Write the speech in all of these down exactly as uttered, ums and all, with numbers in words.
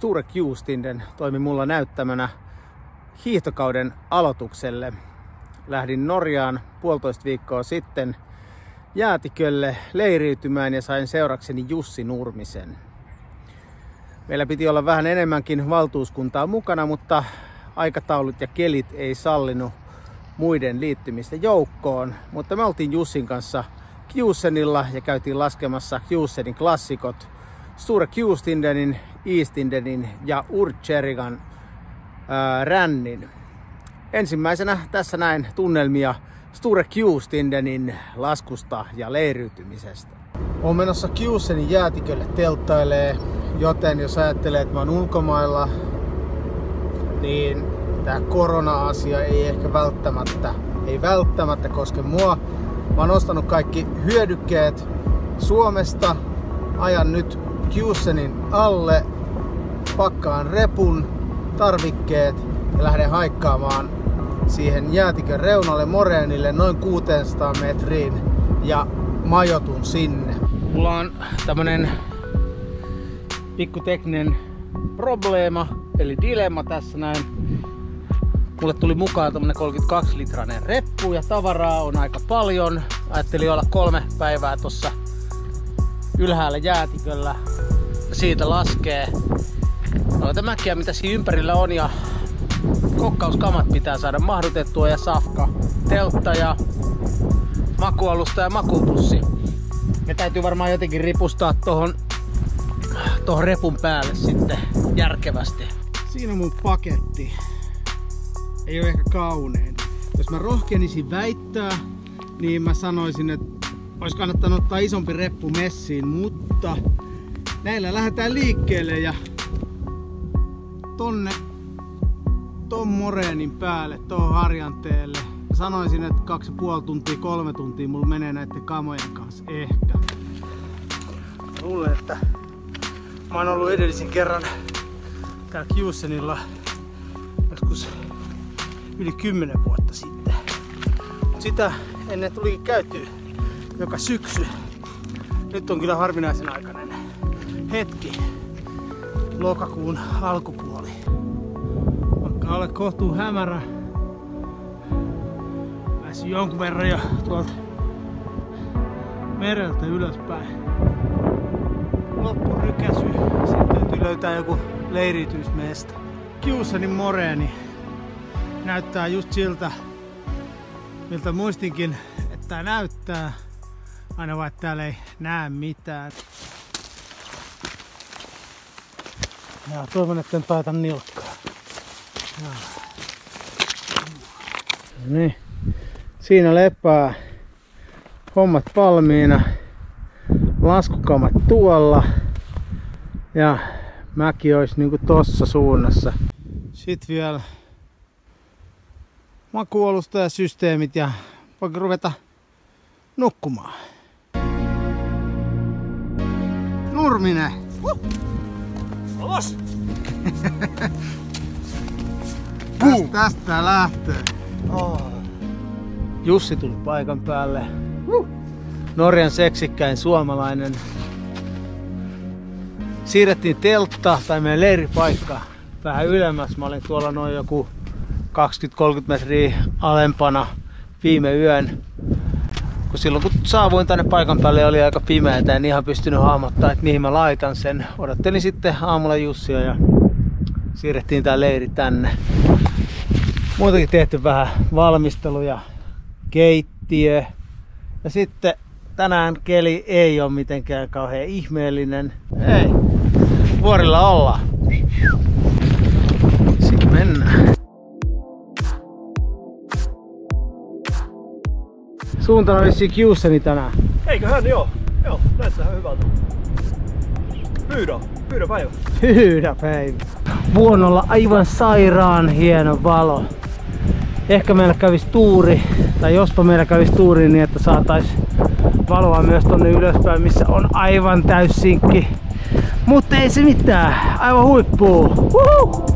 Sture Kjustinden toimi mulla näyttämänä hiihtokauden aloitukselle. Lähdin Norjaan puolitoista viikkoa sitten Jäätikölle leiriytymään ja sain seurakseni Jussi Nurmisen. Meillä piti olla vähän enemmänkin valtuuskuntaa mukana, mutta aikataulut ja kelit ei sallinut muiden liittymistä joukkoon. Mutta me oltiin Jussin kanssa Kjusenilla ja käytiin laskemassa Kjusenin klassikot Sture Kjustindenin, Eastindenin ja Urtjärgan ää, rännin. Ensimmäisenä tässä näin tunnelmia Sture Kjustindenin laskusta ja leiriytymisestä. Olen menossa Kjusenin jäätikölle telttailee, joten jos ajattelee, että mä oon ulkomailla, niin tää korona-asia ei ehkä välttämättä, ei välttämättä koske mua. Mä oon ostanut kaikki hyödykkeet Suomesta, ajan nyt Kjusenin alle, pakkaan repun, tarvikkeet ja lähden haikkaamaan siihen jäätikön reunalle moreenille noin kuusisataa metriin ja majoitun sinne. Mulla on tämmönen pikku tekninen probleema, eli dilemma tässä näin. Mulle tuli mukaan tämmönen kolmekymmentäkaksi litrainen reppu ja tavaraa on aika paljon. Ajattelin olla kolme päivää tossa ylhäällä jäätiköllä. Siitä laskee noita mäkiä mitä siinä ympärillä on ja kokkauskamat pitää saada mahdutettua ja safka, teltta ja makualusta ja makupussi. Ne täytyy varmaan jotenkin ripustaa tohon, tohon repun päälle sitten järkevästi. Siinä on mun paketti. Ei ole ehkä kaunein. Jos mä rohkenisin väittää, niin mä sanoisin, että olisi kannattanut ottaa isompi reppu messiin, mutta näillä lähdetään liikkeelle ja tonne ton moreenin päälle, tuohon harjanteelle. Mä sanoisin, että kaksi ja puoli tuntia, kolme tuntia mulla menee näiden kamojen kanssa ehkä. Mä luulen, että mä oon ollut edellisen kerran täällä Kjusenilla joskus yli kymmenen vuotta sitten. Mut sitä ennen tulikin käytyä joka syksy. Nyt on kyllä harvinaisen aikainen hetki. Lokakuun alkupuoli. Alkaa olla kohtuu hämärä. Pääsin jonkun verran jo tuolta mereltä ylöspäin. Loppurykäsy. Sitten täytyy löytää joku leiriytymismesta. Kjusenin moreeni näyttää just siltä, miltä muistinkin, että tää näyttää. Aina vaan, että täällä ei näe mitään. Ja toivon, että en taita nilkkaa. Ja. Niin. Siinä lepää hommat valmiina. Laskukamat tuolla. Ja mäki olisi niinku tossa suunnassa. Sitten vielä makualusta ja systeemit ja voinko ruveta nukkumaan. Nurminen! Uh! Alas! Tästä, tästä lähtee. Oh. Jussi tuli paikan päälle. Uh. Norjan seksikkäin suomalainen. Siirrettiin teltta tai meidän leiripaikka vähän ylemmäs. Mä olin tuolla noin joku kaksikymmentä kolmekymmentä metriä alempana viime yön. Kun silloin kun saavuin tänne paikan päälle oli aika pimeätä, en ihan pystynyt hahmottaa, että mihin mä laitan sen. Odottelin sitten aamulla Jussia ja siirrettiin tää leiri tänne. Muutenkin tehty vähän valmisteluja, keittiö. Ja sitten tänään keli ei ole mitenkään kauhean ihmeellinen. Ei, vuorilla ollaan. Sitten mennään. Suuntana vissiin Kjuseni tänään. Eiköhän joo. Joo, näissähän hyvältä. Pyydä, pyydä päivä. Pyydä päivä. Vuonolla aivan sairaan hieno valo. Ehkä meillä kävisi tuuri, tai jospa meillä kävisi tuuri niin, että saatais valoa myös tonne ylöspäin, missä on aivan täyssinkki. Mutta ei se mitään, aivan huippuu. Uhuhu!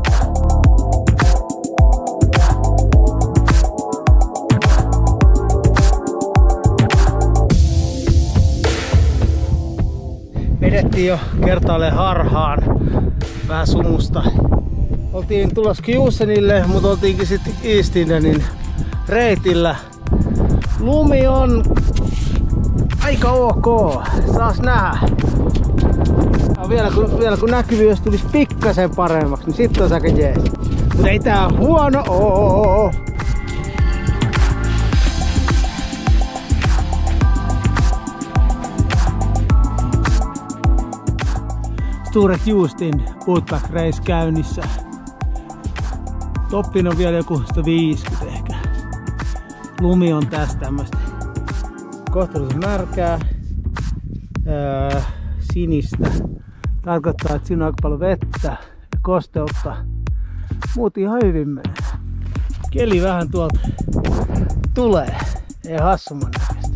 Vedettiin jo kertaalleen harhaan. vähän sumusta. Oltiin tulossa Kiusenille, mutta oltiinkin sitten East Indianin reitillä. Lumi on aika ok, saas nähdä. Ja vielä kun, vielä kun näkyvyys tulisi pikkasen paremmaksi, niin sitten olisi aika jees. Mutta ei tää huono oo. Sture Houston Bootback Race käynnissä. Toppin on vielä joku sata viisikymmentä ehkä. Lumi on tässä tämmöstä kohtuullisen märkää, öö, sinistä. Tarkoittaa, että siinä on aika paljon vettä ja kosteutta. Muut ihan hyvin menee. Keli vähän tuolta tulee. Ei hassumman näköistä.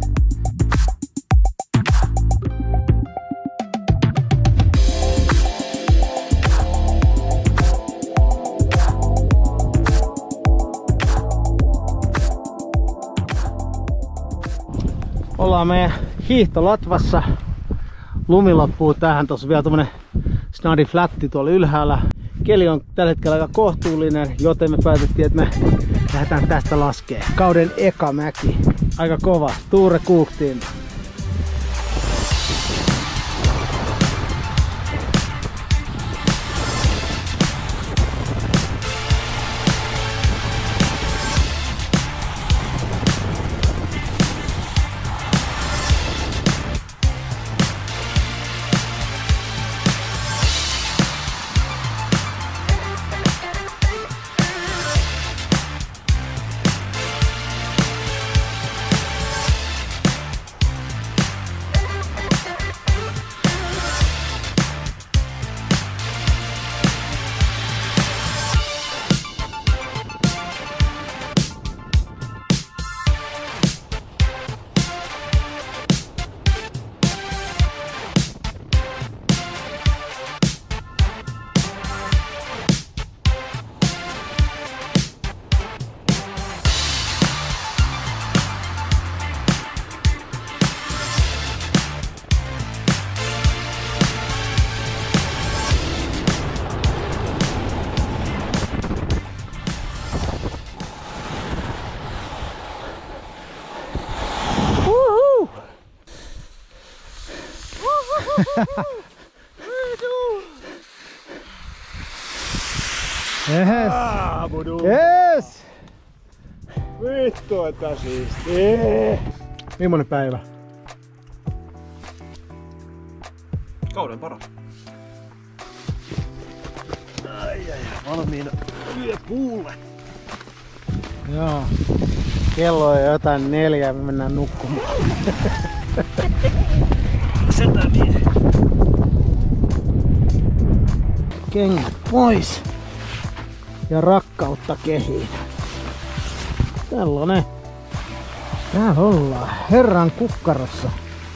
Ollaan meidän hiihtolatvassa. Lumi loppuu tähän. Tuossa on vielä tommonen snadi flatti tuolla ylhäällä. Keli on tällä hetkellä aika kohtuullinen, joten me päätettiin, että me lähdetään tästä laskee. Kauden eka mäki. Aika kova. Sture Houston. Yes. Ah, Yes. Vittu, että siistiä. Millainen päivä? Kauden paras. Ai ai ai, valmiina yöpuulle. Joo. Kello on jotain neljä ja me mennään nukkumaan. Setä mie. Kengät pois. Ja rakkautta kehiin. Tällainen. Täällä ollaan Herran kukkarossa.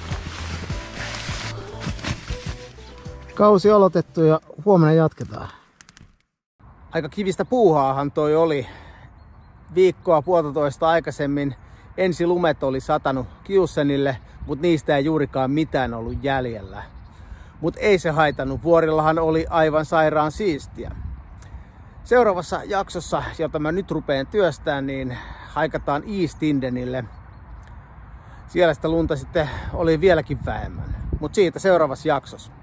Kausi aloitettu ja huomenna jatketaan. Aika kivistä puuhaahan toi oli. Viikkoa puolitoista aikaisemmin ensi lumet oli satanut Kiusenille, mutta niistä ei juurikaan mitään ollut jäljellä. Mutta ei se haitannut. Vuorillahan oli aivan sairaan siistiä. Seuraavassa jaksossa, jota mä nyt rupeen työstään, niin haikataan East Indianille. Siellä sitä lunta sitten oli vieläkin vähemmän. Mutta siitä seuraavassa jaksossa.